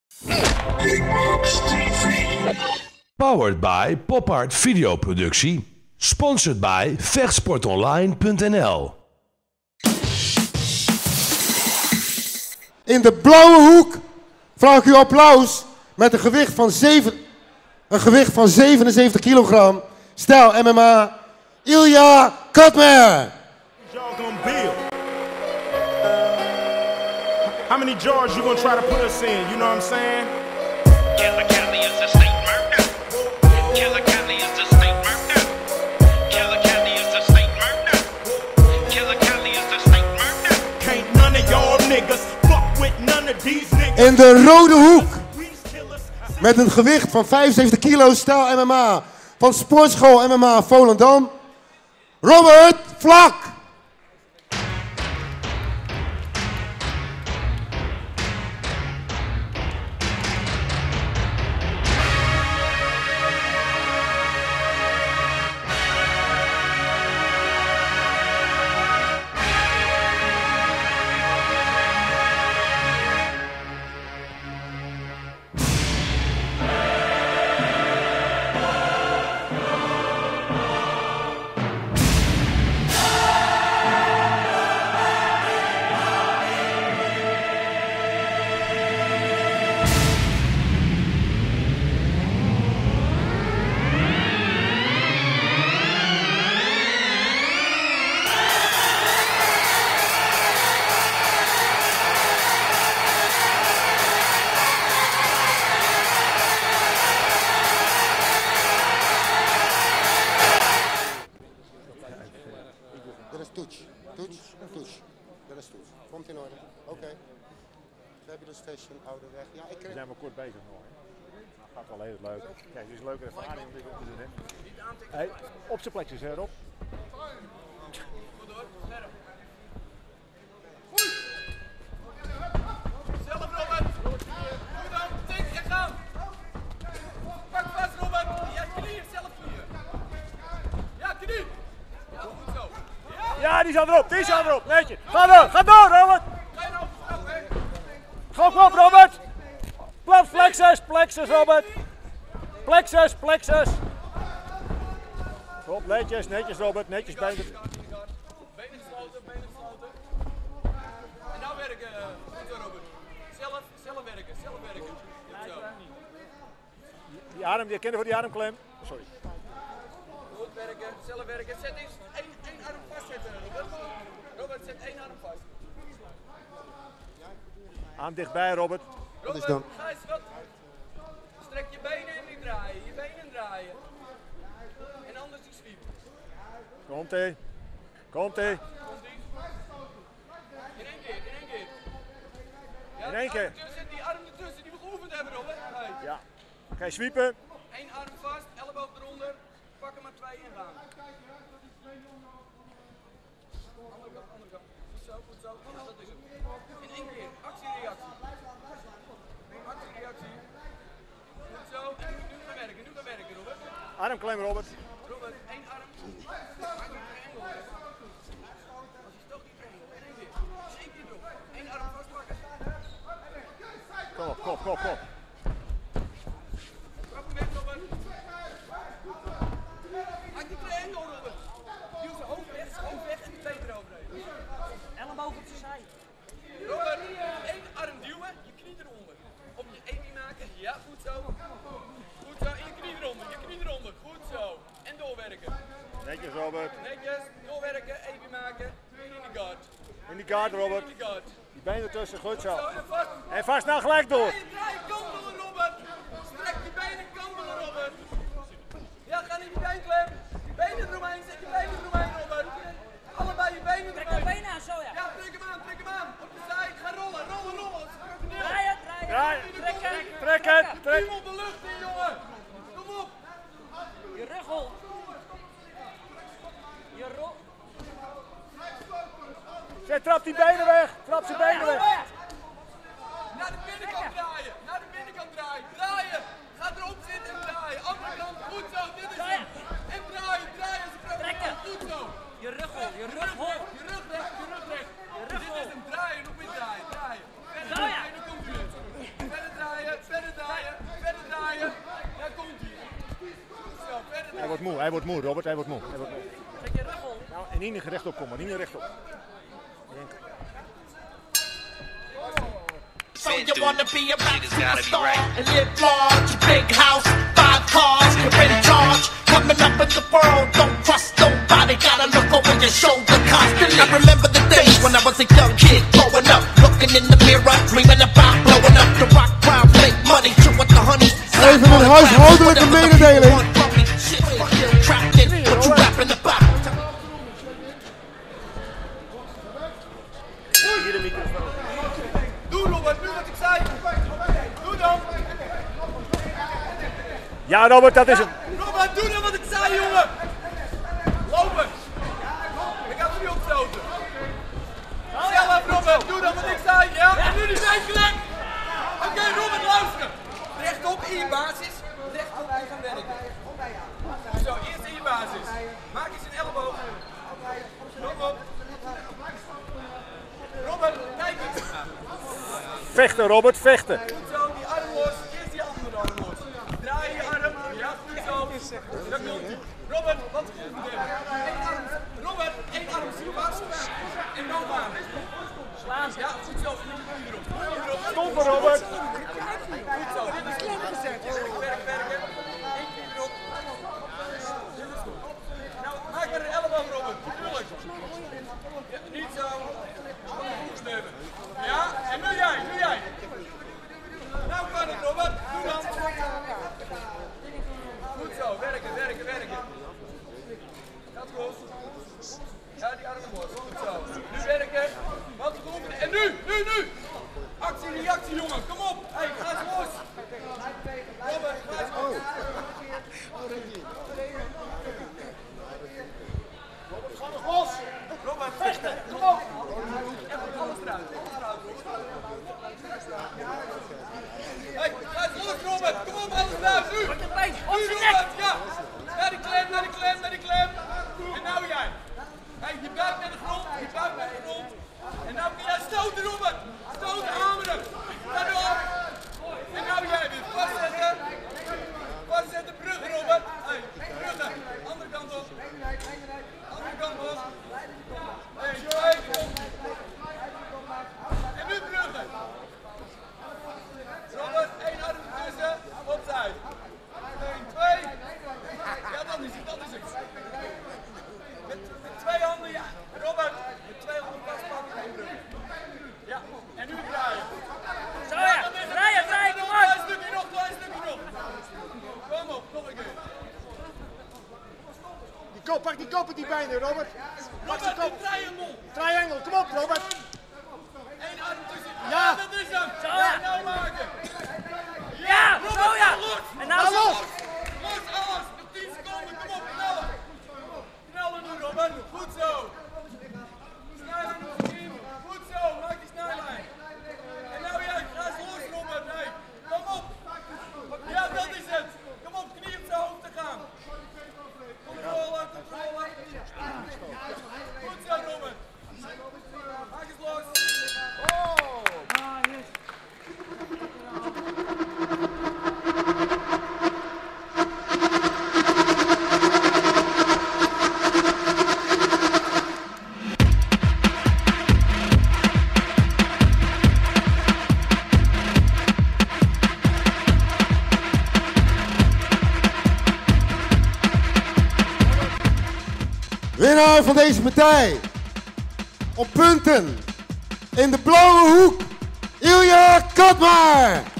Powered by Pop Art Videoproductie. Sponsored by vechtsportonline.nl. In de blauwe hoek vraag ik u applaus met een gewicht van 77 kilogram. Stijl MMA, Ilja Katmer. Y'all gonna build? How many jars you gonna try to put us in? You know what I'm saying? Killer Kelly is a state murder. Killer Kelly is a state murder. Killer Kelly is a state murder. Killer Kelly is a state murder. Can't none of y'all niggas fuck with none of these niggas. In de rode hoek met een gewicht van 75 kilo, stijl MMA van Sportschool MMA Volendam, Robert Vlak. Komt in orde. Oké. Fabulous Fashion, Ouderweg. Ja, We zijn wel kort bezig nog. Nou, gaat wel heel leuk. Kijk, dit is een leuke ervaring om dit op te doen. Hè. Hey, op zijn plekjes, hè, Rob. Zelf, Robert! Goed dan, tik en gaan! Pak vast, Robert! Ja, knieën, zelf knieën! Ja, knie! Ja, goed zo! Ja, die staat erop, netjes. Ga door, Robert! Geen overstap, hè! Kom op, Robert! Plexus, Robert! Plexus! Kom, netjes, Robert, netjes benen. Benen gesloten. En nou werken, goed zo, Robert. Zelf werken. Goed zo. Die arm, die kennen voor die armklem. Sorry. Goed werken, zelf werken. Zet eens één arm vastzetten, Robert. Robert, zet één arm vast. Arm dichtbij, Robert. Robert, dan? ga eens wat. Strek je benen en die draaien. En anders die sweep. Komt-ie. Komt-ie. In één keer. Ja, In één keer. Die arm ertussen die we geoefend hebben, Robert. Hey. Ja. Ga je sweepen? Eén arm vast, elleboog eronder. Pak er maar twee en gaan. Andere kant. Goed zo. Ja, dat is het. In één keer. Actie-reactie. Goed zo. En nu gaan werken, Robert. Armklem, Robert. Robert, één arm. Maak een triangle. Als je stoot die triangle. In één keer. 7 keer erop. Eén arm vastpakken. Kom. Trap hem weg, Robert. Maak die triangle, Robert. Duw zijn hoofd weg en de been eroverheen. Elleboog op zijn zij. Robert, één arm duwen, je knie eronder. Op je emi maken. Ja, goed zo. En je knie eronder. Goed zo. En doorwerken. Netjes, Robert. Netjes, doorwerken, emi maken. In de guard. In die kaart, Robert. In de guard. Die benen ertussen, goed zo. Zo, en vast. En vast nou gelijk door. Draai, kantelen, Robert. Strek je benen, kantelen, Robert. Ja, ga niet je been klem. Benen eromheen, zet je benen eromheen, Robert. Allebei je benen eromheen. Trek je benen aan, zo ja. Ja, trek hem aan. Op de zij. Ga rollen. Draaien. Trek. Duw op de lucht in, jongen. Kom op. Je ruggel. Je rol. Trap die benen weg. Trap zijn benen weg. Naar de binnenkant draaien. Draaien. Ga erop zitten en draaien. Andere kant. Goed zo. Dit is het. En draaien. Trekken. Goed zo. Je ruggel. Je rug recht. Dit is hem. Draaien. Nog meer draaien. Verder draaien. Dan komt u het. Verder draaien. Hij wordt moe, Robert. Hij wordt moe. Trek je rug om. Nou, en niet rechtop komen, niet rechtop. So you wanna be a rap superstar and live large, big house, 5 cars, you're in charge. Coming up in the world, don't trust nobody, gotta look over your shoulder constantly. I remember the days when I was a young kid growing up, looking in the mirror, dreaming about blowing up the rock crowd, make money, chill with the honeys. Even een huishoudelijke mededeling. Hier de microfoon. Doe Robert, nu wat ik zei. Doe dan. Ja, Robert, dat is hem. Robert, doe dan wat ik zei, jongen. Lopen. Ik ga er niet opstoten. Zelf, Robert, doe dan wat ik zei. Ja, en nu die zijkelijk. Oké, Robert, luister. Rechtop in je basis. Rechtop en gaan werken. Zo, eerst in je basis. Maak eens een elleboog. Kom op. Robert, kijk eens. Vechten, Robert, vechten. Goed zo, die arm los. Eerst die andere arm los. Draai je arm. Ja, goed zo. Dat komt ie. Robert, wat is het probleem? Robert, één arm vast. En dan aan. Slaan. Ja, goed zo. Hierop. Stoppen, Robert. Goed zo. Dit is goed gezet. Werken. Eén keer erop. Dit is goed. Nou, maak er een elleboog, Robert. Tuurlijk. Ja, niet zo. Ja, en nu jij. Nou kan het, Robert. Doe dan. Goed zo, werken. Gaat goed. Ja, die armen los. Goed zo. Nu werken. Wat goed. En nu. Actie, reactie, jongen. Kom op. Hey, ga eens los. Robert, ga eens los. Ga nog los. Robert, vechten. Kom op. Alles eruit. Hey, ga eens los, Robert. Kom op, alles eruit. Nu. Nu, Robert. Ja. Naar die klem. En nou jij. Hey, je buik naar de grond. En nou kun jij stoten, Robert. Stoten, hameren. Ga erop. En nou jij weer. Vastzetten, bruggen, Robert. Hey, bruggen. Andere kant op. Hey, en nu bruggen. Robert, 1 arm ertussen. Opzij. 1, 2. Ja, dat is het. Met 2 handen, ja. Robert, met 2 handen vastpakken en bruggen. Ja, en nu draaien. Zo ja, draaien, kom op. Klein stukje nog. Kom op, nog een keer. Pak die kop met die benen, Robert. Pak die kop. Triangle. Triangle, kom op, Robert. 1 arm tussen. Ja. Dat is hem. Zo ja. En nou maken. Ja, Robert, zo ja. los. En nou Ga los. Los alles. Nog 10 seconden. Kom op, knallen. Knallen nu, Robert. Goed zo. Snijlijn nog in. Goed zo. Maak die snijlijn. En nou jij. Ga eens los, Robert. Nee. Kom op. Ja, dat is het. Kom op, knie op zijn hoofd te gaan. Controle. Goed zo, Robert. Maak eens los. Winnaar van deze partij. Op punten. In de blauwe hoek. Ilja Katmar.